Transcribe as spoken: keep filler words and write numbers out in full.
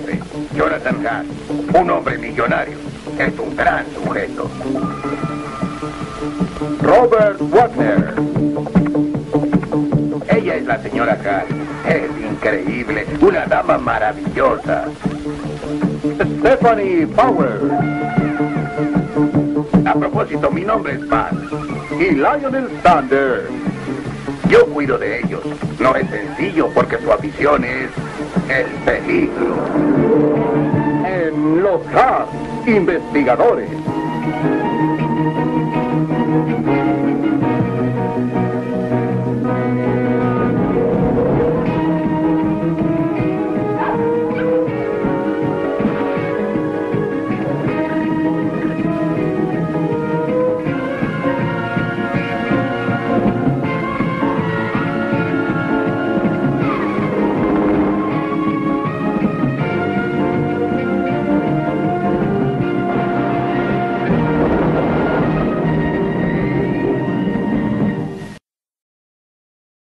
jefe, Jonathan Hart, un hombre millonario. Es un gran sujeto. Robert Wagner. Ella es la señora Hart. Es increíble. Una dama maravillosa. Stephanie Power. A propósito, mi nombre es Pat. Y Lionel Thunder. Yo cuido de ellos. No es sencillo porque su afición es el peligro. En los Hart, investigadores.